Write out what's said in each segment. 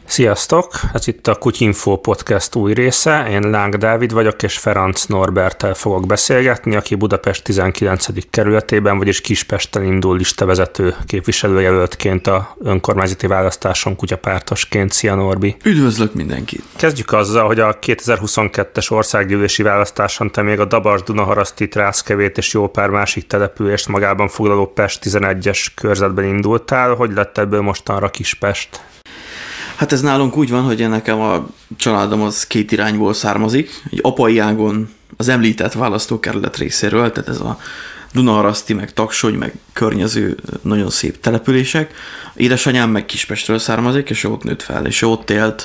Sziasztok! Ez itt a Kutyinfo podcast új része. Én Láng Dávid vagyok, és Ferenc Norberttel fogok beszélgetni, aki Budapest 19. kerületében, vagyis Kispesten indul listavezető képviselőjelöltként a önkormányzati választáson kutyapártosként. Szia, Norbi! Üdvözlök mindenkit! Kezdjük azzal, hogy a 2022-es országgyűlési választáson te még a Dabas-Dunaharaszti, Trászkevét és jó pár másik települést magában foglaló Pest 11-es körzetben indultál. Hogy lett ebből mostanra Kispest? Hát ez nálunk úgy van, hogy nekem a családom az két irányból származik. Egy apai ágon az említett választókerület részéről, tehát ez a Dunaharaszti, meg Taksony, meg környező nagyon szép települések. Édesanyám meg Kispestről származik, és ott nőtt fel, és ott élt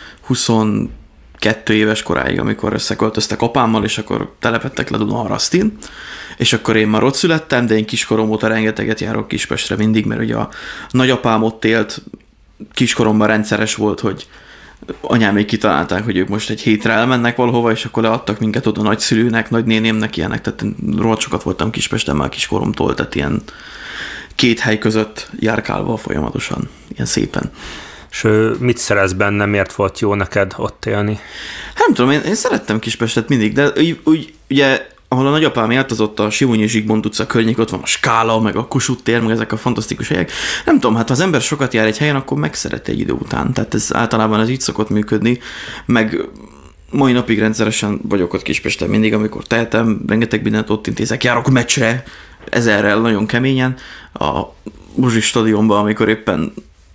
22 éves koráig, amikor összeköltöztek apámmal, és akkor telepettek le Dunaharasztin. És akkor én már ott születtem, de én kiskorom óta rengeteget járok Kispestre mindig, mert ugye a nagyapám ott élt. Kiskoromban rendszeres volt, hogy anyámék kitalálták, hogy ők most egy hétre elmennek valahova, és akkor leadtak minket oda nagyszülőnek, nagynénémnek, ilyenek, tehát rohadt sokat voltam Kispesten már kiskoromtól, tehát ilyen két hely között járkálva folyamatosan, ilyen szépen. És mit szerez benne, miért volt jó neked ott élni? Nem tudom, én szerettem Kispestet mindig, de úgy ugye ahol a nagyapám élt, az ott a Simonyi Zsigmond utca környék, ott van a Skála, meg a Kossuth tér, meg ezek a fantasztikus helyek. Nem tudom, hát ha az ember sokat jár egy helyen, akkor megszereti egy idő után. Tehát ez általában ez így szokott működni, meg mai napig rendszeresen vagyok ott Kispesten mindig, amikor tehetem, rengeteg mindent ott intézek, járok meccsre, ezerrel nagyon keményen, a Buzsi stadionban, amikor éppen,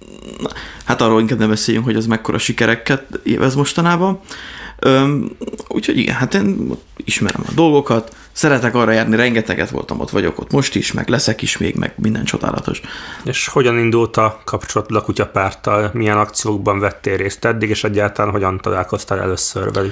hát arról inkább ne beszéljünk, hogy az mekkora sikereket évez mostanában. Úgyhogy igen, hát én ismerem a dolgokat, szeretek arra járni, rengeteget voltam ott, vagyok ott most is, meg leszek is még, meg minden csodálatos. És hogyan indult a kapcsolatod a kutyapárttal? Milyen akciókban vettél részt eddig, és egyáltalán hogyan találkoztál először velük?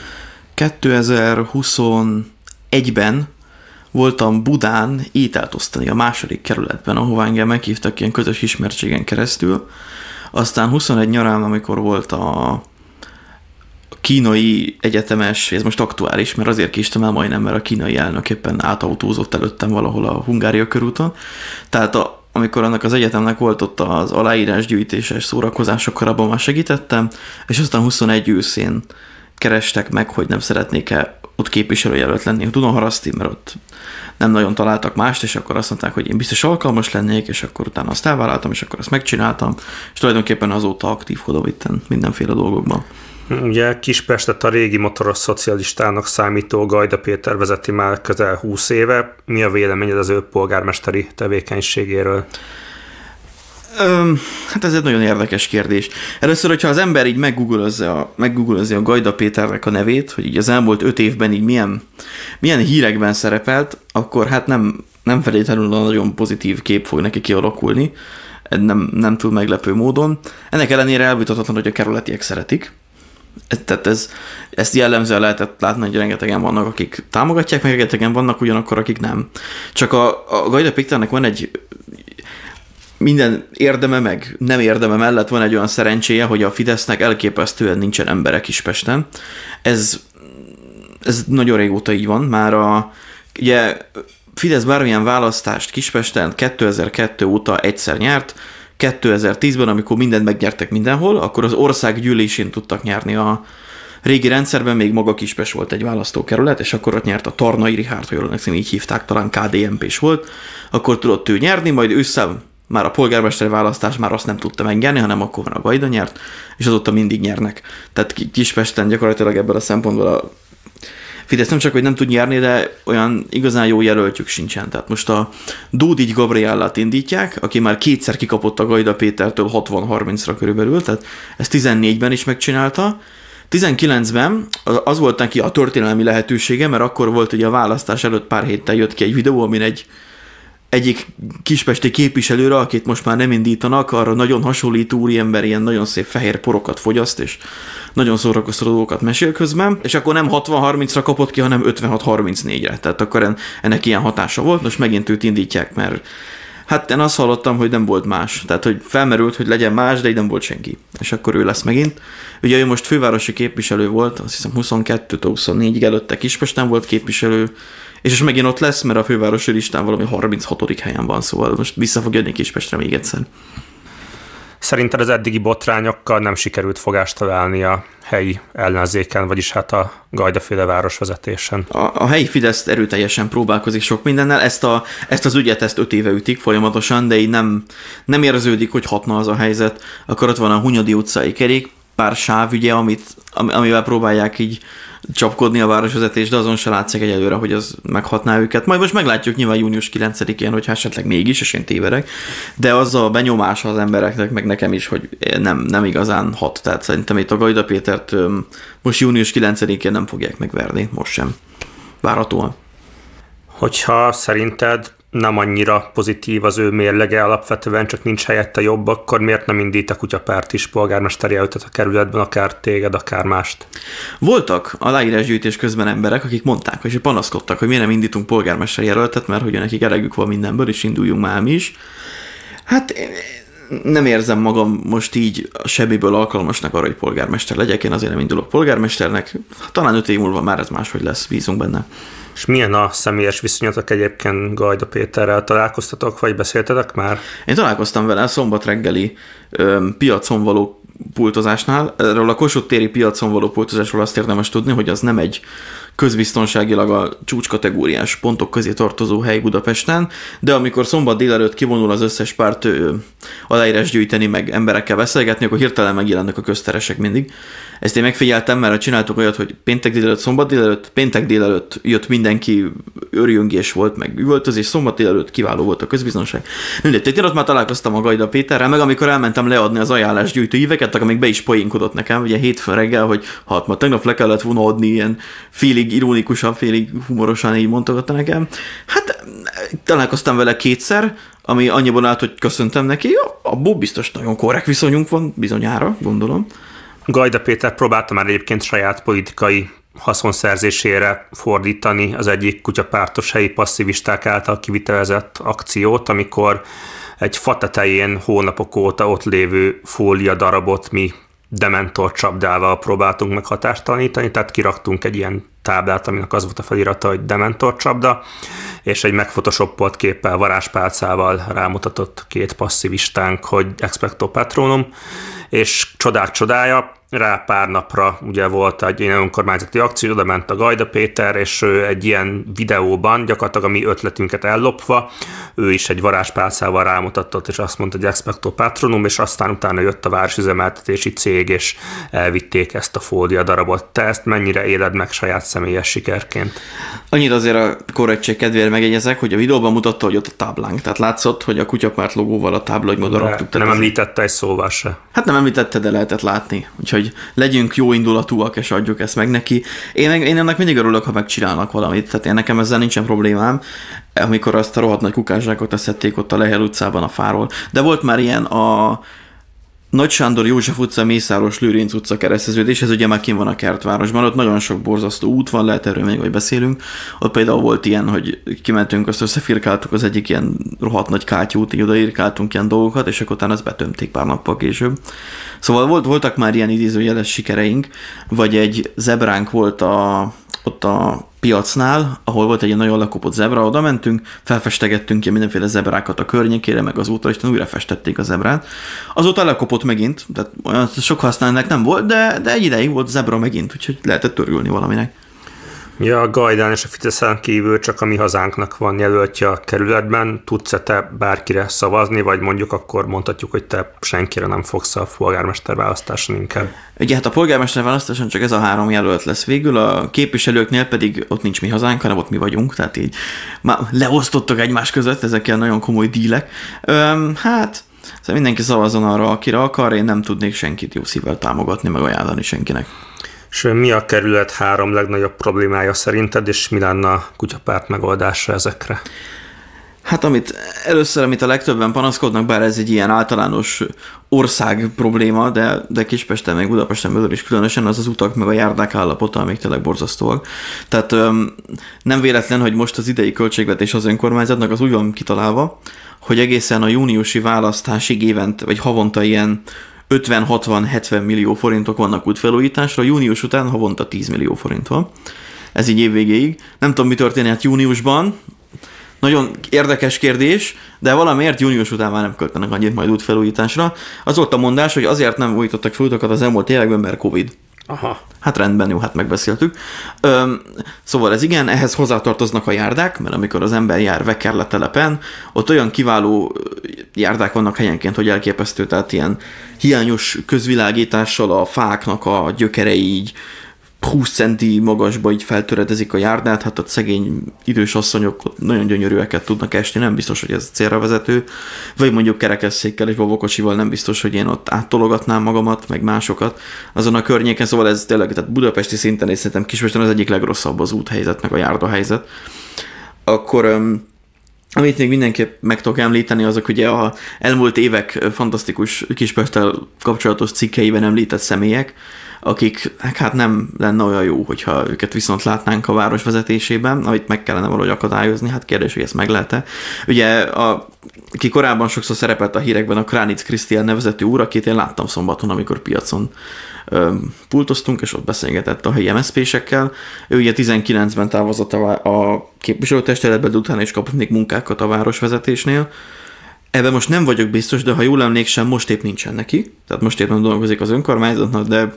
2021-ben voltam Budán ételt osztani a második kerületben, ahová engem meghívtak ilyen közös ismertségen keresztül. Aztán 21 nyarán, amikor volt a kínai egyetemes, ez most aktuális, mert azért késtem el majdnem, mert a kínai elnök éppen átautózott előttem valahol a Hungária körúton. Tehát amikor annak az egyetemnek volt ott az aláírásgyűjtéses szórakozás, akkor abban már segítettem, és aztán 21 őszén kerestek meg, hogy nem szeretnék-e ott képviselőjelölt lenni a Dunaharaszti, mert ott nem nagyon találtak mást, és akkor azt mondták, hogy én biztos alkalmas lennék, és akkor utána azt elvállaltam, és akkor azt megcsináltam, és tulajdonképpen azóta aktívkodom itten mindenféle dolgokban. Ugye Kispestet a régi motoros szocialistának számító Gajda Péter vezeti már közel 20 éve. Mi a véleményed az ő polgármesteri tevékenységéről? Hát ez egy nagyon érdekes kérdés. Először, hogyha az ember így meggooglozza a Gajda Péternek a nevét, hogy így az elmúlt 5 évben így milyen hírekben szerepelt, akkor hát nem feltétlenül nagyon pozitív kép fog neki kialakulni, nem túl meglepő módon. Ennek ellenére elvitathatatlan, hogy a kerületiek szeretik. Tehát ezt jellemzően lehetett látni, hogy rengetegen vannak, akik támogatják, meg rengetegen vannak ugyanakkor, akik nem. Csak a Gajda Péternek van egy minden érdeme, meg nem érdeme mellett van egy olyan szerencséje, hogy a Fidesznek elképesztően nincsen embere Kispesten. Ez nagyon régóta így van. Már ugye Fidesz bármilyen választást Kispesten 2002 óta egyszer nyert. 2010-ben, amikor mindent megnyertek mindenhol, akkor az ország gyűlésén tudtak nyerni. A régi rendszerben még maga Kispest volt egy választókerület, és akkor ott nyert a Tarnai Richárd, hogy jól emlékszem, így hívták, talán KDNP-s volt, akkor tudott ő nyerni, majd ősszel már a polgármesteri választás már azt nem tudta megnyerni, hanem akkor van a Gajda nyert, és azóta mindig nyernek. Tehát Kispesten gyakorlatilag ebből a szempontból a Fidesz nem csak, hogy nem tud nyerni, de olyan igazán jó jelöltjük sincsen. Tehát most a Dódigy Gabriellát indítják, aki már kétszer kikapott a Gajda Pétertől 60-30-ra körülbelül, tehát ezt 14-ben is megcsinálta. 19-ben az volt neki a történelmi lehetősége, mert akkor volt ugye a választás előtt pár héttel jött ki egy videó, amin egyik kispesti képviselőre, akit most már nem indítanak, arra nagyon hasonlító úriember ilyen nagyon szép fehér porokat fogyaszt, és nagyon szórakoztató dolgokat mesél közben, és akkor nem 60-30-ra kapott ki, hanem 56-34-re. Tehát akkor ennek ilyen hatása volt, most megint őt indítják, mert hát én azt hallottam, hogy nem volt más. Tehát, hogy felmerült, hogy legyen más, de így nem volt senki. És akkor ő lesz megint. Ugye ő most fővárosi képviselő volt, azt hiszem 22-24-ig előtte Kispesten volt képviselő, és most megint ott lesz, mert a fővárosi listán valami 36. helyen van, szóval most vissza fog jönni Kispestre még egyszer. Szerinted az eddigi botrányokkal nem sikerült fogást találni a helyi ellenzéken, vagyis hát a Gajdaféle városvezetésen? A helyi Fidesz erőteljesen próbálkozik sok mindennel, ezt az ügyet 5 éve ütik folyamatosan, de így nem érződik, hogy hatna az a helyzet. Akkor ott van a Hunyadi utcai kerékpársáv ügye, amivel próbálják így csapkodni a városvezetést, de azon se látszik egyelőre, hogy az meghatná őket. Majd most meglátjuk nyilván június 9-én, hogy esetleg mégis, és én tévedek, de az a benyomása az embereknek, meg nekem is, hogy nem igazán hat. Tehát szerintem itt a Gajda Pétert most június 9-én nem fogják megverni, most sem. Várhatóan. Hogyha szerinted nem annyira pozitív az ő mérlege alapvetően, csak nincs helyette jobb, akkor miért nem indít a Kutyapárt is polgármesteri jelöltet a kerületben, akár téged, akár mást? Voltak aláírásgyűjtés közben emberek, akik mondták, és panaszkodtak, hogy miért nem indítunk polgármesteri jelöltet, mert hogy nekik elegük van mindenből, és induljunk már mi is. Hát nem érzem magam most így semmiből alkalmasnak arra, hogy polgármester legyek, én azért nem indulok polgármesternek. Talán 5 év múlva már ez máshogy lesz, bízunk benne. És milyen a személyes viszonyatok egyébként Gajda Péterrel? Találkoztatok, vagy beszéltetek már? Én találkoztam vele a szombat reggeli piacon való pultozásnál. Erről a Kossuth téri piacon való pultozásról azt érdemes tudni, hogy az nem egy közbiztonságilag a csúcskategóriás pontok közé tartozó hely Budapesten, de amikor szombat délelőtt kivonul az összes párt aláírás gyűjteni, meg emberekkel beszélgetni, akkor hirtelen megjelennek a közteresek mindig. Ezt én megfigyeltem, mert csináltuk olyat, hogy péntek délelőtt, szombat délelőtt, péntek délelőtt jött mindenki, örjöngés volt, meg üvöltözés, szombat délelőtt kiváló volt a közbiztonság. Mindegy, én ott már találkoztam a Gajda Péterrel, meg amikor elmentem leadni az ajánlásgyűjtő íveket, akkor még be is poénkodott nekem, ugye hétfőn reggel, hogy hát ma tegnap le kellett volna adni, ilyen félig ironikusan, félig humorosan így mondogatta nekem. Hát találkoztam vele 2-szer, ami annyiban állt, hogy köszöntem neki, abból biztos nagyon korrekt viszonyunk van, bizonyára, gondolom. Gajda Péter próbálta már egyébként saját politikai haszonszerzésére fordítani az egyik kutyapártos helyi passzívisták által kivitelezett akciót, amikor egy fa tetején hónapok óta ott lévő fólia darabot mi dementor csapdával próbáltunk meg hatástalanítani, tehát kiraktunk egy ilyen táblát, aminek az volt a felirata, hogy dementor csapda, és egy megfotoshoppolt képpel, varázspálcával rámutatott 2 passzivistánk, hogy expecto patronum, és csodák csodája, rá pár napra ugye volt egy ilyen önkormányzati akció, oda ment a Gajda Péter, és ő egy ilyen videóban, gyakorlatilag a mi ötletünket ellopva, ő is egy varázspálcával rámutatott, és azt mondta, hogy expecto patronum, és aztán utána jött a városüzemeltetési cég, és elvitték ezt a fólia darabot. Te ezt mennyire éled meg saját személyes sikerként? Annyit azért a korrektség kedvére megjegyezek, hogy a videóban mutatta, hogy ott a táblánk. Tehát látszott, hogy a Kutyapárt logóval a tábla, hogy oda raktuk. Nem említette egy szóval se. Hát nem említette, de lehetett látni. Úgyhogy legyünk jó indulatúak, és adjuk ezt meg neki. Én ennek mindig örülök, ha megcsinálnak valamit. Tehát nekem ezzel nincsen problémám, amikor azt a rohadt nagy kukásságot összették ott a Lehel utcában a fáról. De volt már ilyen a Nagy Sándor József utca, Mészáros Lőrinc utca kereszteződés, ez ugye már kint van a Kertvárosban, ott nagyon sok borzasztó út van, lehet erről még, hogy beszélünk. Ott például volt ilyen, hogy kimentünk, azt összefirkáltuk az egyik ilyen rohadt nagy kátyút, így odaírkáltunk ilyen dolgokat, és akkor utána azt betömték pár nappal később. Szóval voltak már ilyen idézőjeles sikereink, vagy egy zebránk volt ott a piacnál, ahol volt egy nagyon lekopott zebra, oda mentünk, felfestegettünk ki mindenféle zebrákat a környékére, meg az útra, és újra festették a zebrát. Azóta lekopott megint, tehát olyan sok használnak nem volt, de egy ideig volt zebra megint, úgyhogy lehetett örülni valaminek. Ja, a Gajdán és a Fideszen kívül csak a Mi Hazánknak van jelöltje a kerületben. Tudsz-e te bárkire szavazni, vagy mondjuk akkor mondhatjuk, hogy te senkire nem fogsz a polgármester választáson inkább? Ugye hát a polgármester választáson csak ez a 3 jelölt lesz végül, a képviselőknél pedig ott nincs Mi Hazánk, hanem ott mi vagyunk, tehát így már leosztottak egymás között, ezek ilyen nagyon komoly dílek. Hát szóval mindenki szavazzon arra, akire akar, én nem tudnék senkit jó szívvel támogatni, meg ajánlani senkinek. És mi a kerület 3 legnagyobb problémája szerinted, és mi lenne a Kutyapárt megoldása ezekre? Hát amit a legtöbben panaszkodnak, bár ez egy ilyen általános ország probléma, de Kispesten, meg Budapesten belül is különösen az utak, meg a járdák állapota, amik tényleg borzasztóak. Tehát nem véletlen, hogy most az idei költségvetés az önkormányzatnak az úgy van kitalálva, hogy egészen a júniusi választásig évente, vagy havonta ilyen 50-60-70 millió forintok vannak útfelújításra, június után havonta 10 millió forint van. Ez így évvégéig. Nem tudom, mi történhet júniusban, nagyon érdekes kérdés, de valamiért június után már nem költenek annyit majd útfelújításra. Az volt a mondás, hogy azért nem újítottak fel utakat az elmúlt években, mert Covid. Aha. Hát rendben, jó, hát megbeszéltük. Szóval ez igen, ehhez hozzátartoznak a járdák, mert amikor az ember jár Vekerle telepen, ott olyan kiváló járdák vannak helyenként, hogy elképesztő, tehát ilyen hiányos közvilágítással a fáknak a gyökerei így 20 centi magasba így feltöredezik a járdát, hát ott szegény idős asszonyok nagyon gyönyörűeket tudnak esni, nem biztos, hogy ez célra vezető, vagy mondjuk kerekesszékkel és babakocsival nem biztos, hogy én ott áttologatnám magamat, meg másokat azon a környéken, szóval ez tényleg, tehát budapesti szinten és szerintem Kispesten az egyik legrosszabb az úthelyzet, meg a járdahelyzet. Akkor amit még mindenképp meg tudok említeni, azok ugye a elmúlt évek fantasztikus Kispesttel kapcsolatos cikkeiben említett személyek, akik hát nem lenne olyan jó, hogyha őket viszont látnánk a város vezetésében, amit meg kellene valahogy akadályozni, hát kérdés, hogy ezt meg lehet-e. Ugye, aki korábban sokszor szerepelt a hírekben, a Kránitz Krisztián nevezetű úr, akit én láttam szombaton, amikor piacon pultoztunk, és ott beszélgetett a helyi MSZP-sekkel. Ő ugye 19-ben távozott a képviselőtestületbe, de utána is kapott még munkákat a városvezetésnél. Ebben most nem vagyok biztos, de ha jól emlékszem, most épp nincsen neki. Tehát most épp nem dolgozik az önkormányzatnak, de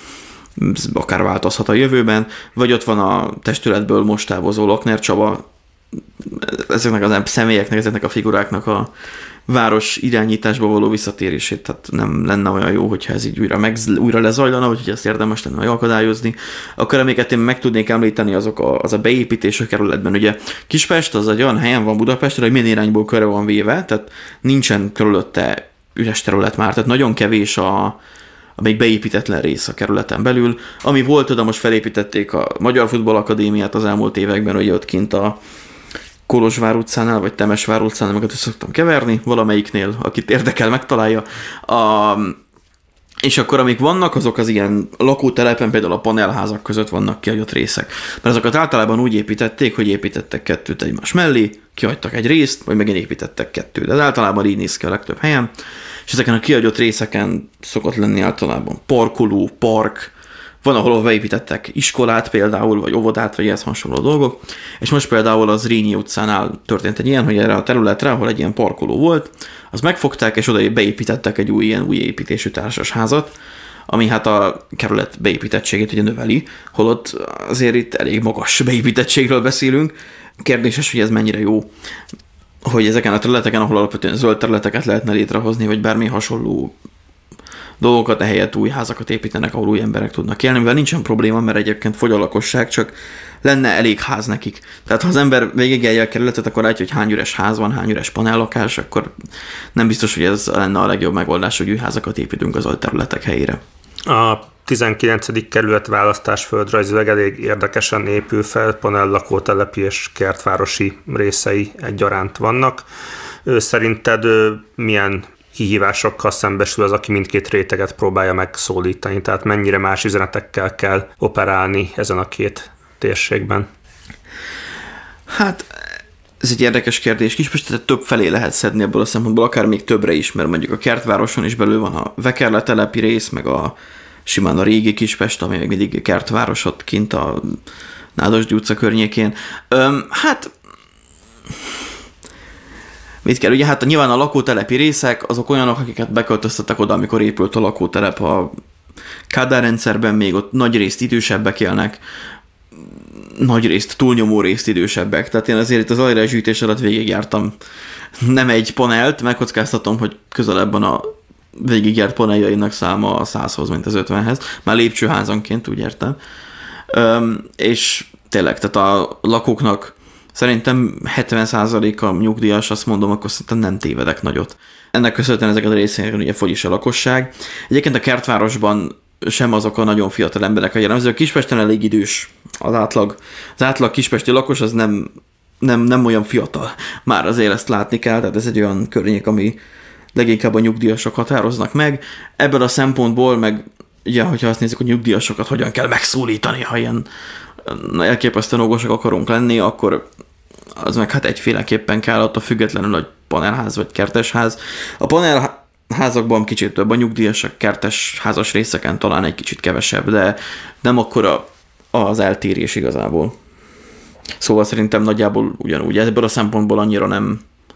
akár változhat a jövőben. Vagy ott van a testületből most távozó Lakner Csaba, ezeknek az személyeknek, ezeknek a figuráknak a város irányításba való visszatérését, tehát nem lenne olyan jó, hogyha ez így újra lezajlana, úgyhogy ezt érdemes lenne megakadályozni. Akkor amiket én meg tudnék említeni, az a beépítés a kerületben. Ugye Kispest az egy olyan helyen van Budapesten, hogy minden irányból körre van véve, tehát nincsen körülötte üres terület már, tehát nagyon kevés a még beépítetlen rész a kerületen belül. Ami volt, oda most felépítették a Magyar Futballakadémiát az elmúlt években, hogy ott kint a Kolozsvár utcánál, vagy Temesvár utcánál, meg szoktam keverni, valamelyiknél, akit érdekel, megtalálja. És akkor amik vannak, azok az ilyen lakótelepen, például a panelházak között vannak kihagyott részek. Mert azokat általában úgy építették, hogy építettek kettőt egymás mellé, kihagytak egy részt, vagy megint építettek kettőt. De általában így néz ki a legtöbb helyen. És ezeken a kihagyott részeken szokott lenni általában parkoló, park, van, ahol beépítettek iskolát például, vagy óvodát, vagy ehhez hasonló dolgok. És most például az Rényi utcánál történt egy ilyen, hogy erre a területre, ahol egy ilyen parkoló volt, azt megfogták, és oda beépítettek egy új építésű társasházat, ami hát a kerület beépítettségét ugye növeli, holott azért itt elég magas beépítettségről beszélünk. Kérdéses, hogy ez mennyire jó, hogy ezeken a területeken, ahol alapvetően zöld területeket lehetne létrehozni, vagy bármi hasonló dolgokat, ehelyett új házakat építenek, ahol új emberek tudnak élni, mivel nincsen probléma, mert egyébként fogy a lakosság, csak lenne elég ház nekik. Tehát ha az ember végigelje a kerületet, akkor látja, hogy hány üres ház van, hány üres panellakás, akkor nem biztos, hogy ez lenne a legjobb megoldás, hogy új házakat építünk az területek helyére. A 19. kerület választás földrajzilag elég érdekesen épül fel, panellakótelepi és kertvárosi részei egyaránt vannak. Szerinted milyen kihívásokkal szembesül az, aki mindkét réteget próbálja megszólítani? Tehát mennyire más üzenetekkel kell operálni ezen a két térségben? Hát ez egy érdekes kérdés. Kispestet több felé lehet szedni ebből a szempontból, akár még többre is, mert mondjuk a kertvároson is belül van a Vekerle telepi rész, meg simán a régi Kispest, ami még mindig kertváros ott kint a Nádasdy utca környékén. Hát mit kell? Ugye hát nyilván a lakótelepi részek azok olyanok, akiket beköltöztettek oda, amikor épült a lakótelep a Kádár rendszerben, még ott nagy részt idősebbek élnek, nagy részt, túlnyomó részt idősebbek. Tehát én azért itt az aljrezsűjtés alatt végigjártam nem egy panelt, megkockáztatom, hogy közelebb van a végigjárt paneljainak száma a 100-hoz, mint az 50-hez. Már lépcsőházanként, úgy értem. És tényleg, tehát a lakóknak szerintem 70%-a nyugdíjas, azt mondom, akkor szerintem nem tévedek nagyot. Ennek köszönhetően ezeket a részeken ugye fogy is a lakosság. Egyébként a kertvárosban sem azok a nagyon fiatal emberek, a jellemző. A Kispesten elég idős az átlag kispesti lakos, az nem olyan fiatal. Már azért ezt látni kell, tehát ez egy olyan környék, ami leginkább a nyugdíjasok határoznak meg. Ebből a szempontból meg, ugye, hogyha azt nézzük, hogy nyugdíjasokat hogyan kell megszólítani, ha ilyen elképesztően okosak akarunk lenni, akkor az meg hát egyféleképpen kell, attól függetlenül, hogy panelház vagy kertesház. A panelházakban kicsit több a nyugdíjasak, kertes házas részeken talán egy kicsit kevesebb, de nem akkora az eltérés igazából. Szóval szerintem nagyjából ugyanúgy. Ebből a szempontból annyira nem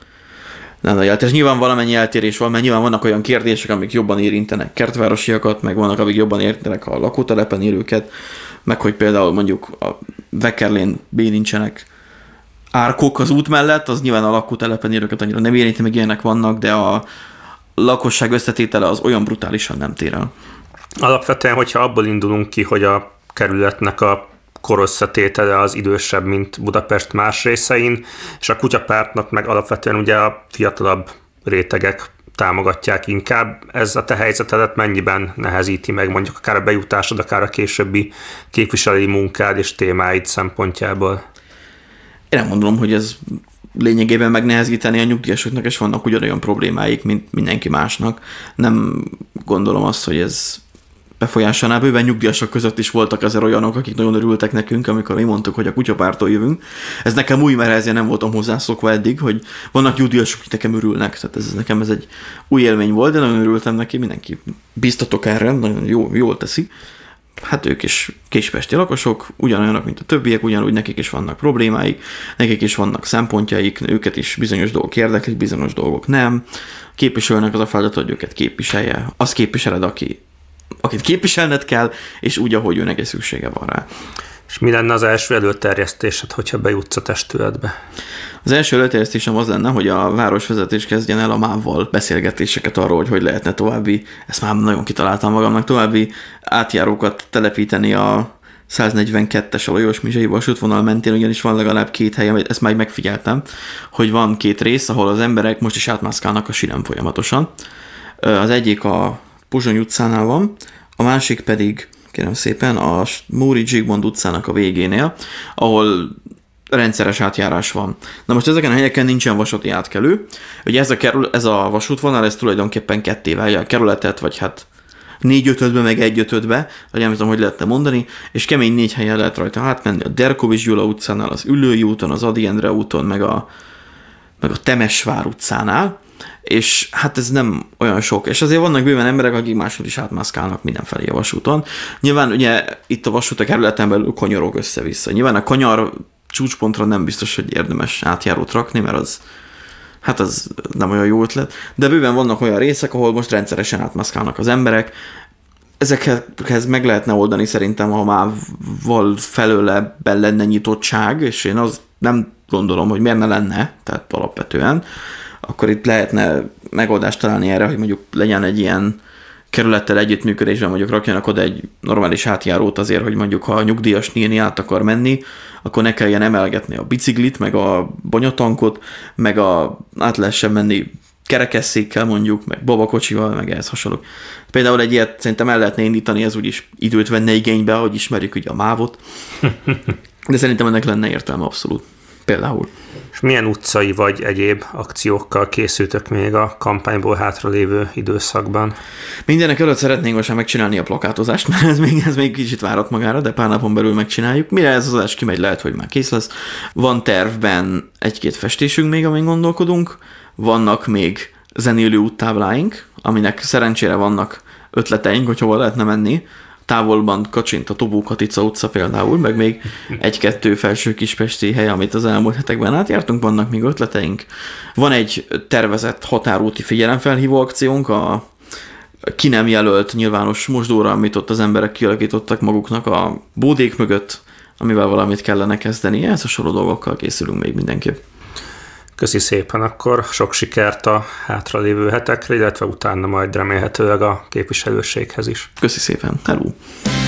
nagy eltérés. Nyilván valamennyi eltérés van, mert nyilván vannak olyan kérdések, amik jobban érintenek kertvárosiakat, meg vannak, amik jobban érintenek a lakótelepen élőket, meg hogy például mondjuk a Vekerlén nincsenek árkok az út mellett, az nyilván a lakótelepen élőket annyira nem érinti, meg ilyenek vannak, de a lakosság összetétele az olyan brutálisan nem tér el. Alapvetően, hogyha abból indulunk ki, hogy a kerületnek a korösszetétele az idősebb, mint Budapest más részein, és a kutyapártnak meg alapvetően ugye a fiatalabb rétegek támogatják inkább. Ez a te helyzetedet mennyiben nehezíti meg mondjuk akár a bejutásod, akár a későbbi képviselői munkád és témáid szempontjából? Én nem gondolom, hogy ez lényegében megnehezíteni a nyugdíjasoknak, és vannak ugyanolyan problémáik, mint mindenki másnak. Nem gondolom azt, hogy ez befolyásolná. Bőven nyugdíjasok között is voltak azért olyanok, akik nagyon örültek nekünk, amikor mi mondtuk, hogy a kutyapártól jövünk. Ez nekem új, mert ezért nem voltam hozzászokva eddig, hogy vannak nyugdíjasok, akik nekem örülnek. Tehát nekem ez egy új élmény volt, de nagyon örültem neki, mindenki biztatok erre, nagyon jól teszi. Hát ők is kispesti lakosok, ugyanolyanok, mint a többiek, ugyanúgy nekik is vannak problémáik, nekik is vannak szempontjaik, őket is bizonyos dolgok érdeklik, bizonyos dolgok nem. Képviselőnek az a feladat, hogy őket képviselje. Azt képviseled, akit képviselned kell, és úgy, ahogy őnek egy szüksége van rá. És mi lenne az első előterjesztésed, hogyha bejutsz a testületbe? Az első előterjesztésem az lenne, hogy a városvezetés kezdjen el a MÁV-val beszélgetéseket arról, hogy lehetne további, ezt már nagyon kitaláltam magamnak, további átjárókat telepíteni a 142-es a Lajos-Mizsai vasútvonal mentén, ugyanis van legalább 2 hely, ezt már megfigyeltem, hogy van 2 rész, ahol az emberek most is átmászkálnak a sínen folyamatosan. Az egyik a Pozsony utcánál van, a másik pedig, kérem szépen, a Móricz Zsigmond utcának a végénél, ahol rendszeres átjárás van. Na most ezeken a helyeken nincsen vasúti átkelő. Ugye ez a vasútvonal, ez tulajdonképpen ketté válja a kerületet, vagy hát 4/5-be, meg 1/5-be, vagy nem tudom, hogy lehetne mondani, és kemény 4 helyen lehet rajta átmenni, a Derkovics Gyula utcánál, az Üllői úton, az Ady Endre úton, meg a Temesvár utcánál, és hát ez nem olyan sok. És azért vannak bőven emberek, akik máshol is átmászkálnak mindenfelé a vasúton. Nyilván ugye itt a vasút a kerületen belül kanyarog össze-vissza. Nyilván a kanyar csúcspontra nem biztos, hogy érdemes átjárót rakni, mert az nem olyan jó ötlet. De bőven vannak olyan részek, ahol most rendszeresen átmászkálnak az emberek. Ezekhez meg lehetne oldani szerintem, ha már felőle lenne nyitottság, és én azt nem gondolom, hogy miért ne lenne, tehát alapvetően. Akkor itt lehetne megoldást találni erre, hogy mondjuk legyen egy ilyen kerülettel együttműködésben, mondjuk rakjanak oda egy normális átjárót azért, hogy mondjuk ha a nyugdíjas néni át akar menni, akkor ne kelljen emelgetni a biciklit, meg a bonyatankot, meg át lehessen menni kerekesszékkel mondjuk, meg babakocsival, meg ehhez hasonló. Például egy ilyet szerintem el lehetne indítani, ez úgyis időt venne igénybe, hogy ismerjük ugye a MÁV-ot, de szerintem ennek lenne értelme abszolút. Például. És milyen utcai vagy egyéb akciókkal készültök még a kampányból hátralévő időszakban? Mindenek előtt szeretnénk most már megcsinálni a plakátozást, mert ez még kicsit várat magára, de pár napon belül megcsináljuk. Mire ez az adás kimegy, lehet, hogy már kész lesz. Van tervben 1-2 festésünk még, amin gondolkodunk. Vannak még zenélő úttábláink, aminek szerencsére vannak ötleteink, hogy hova lehetne menni. Távolban kacsint a Tobó Katica utca például, meg még 1-2 felső kispesti hely, amit az elmúlt hetekben átjártunk, vannak még ötleteink. Van egy tervezett határúti figyelemfelhívó akciónk, a ki nem jelölt nyilvános mosdóra, amit ott az emberek kialakítottak maguknak a bódék mögött, amivel valamit kellene kezdeni. Ez a soró dolgokkal készülünk még mindenképp. Köszi szépen, akkor sok sikert a hátralévő hetekre, illetve utána majd remélhetőleg a képviselőséghez is. Köszi szépen, hello!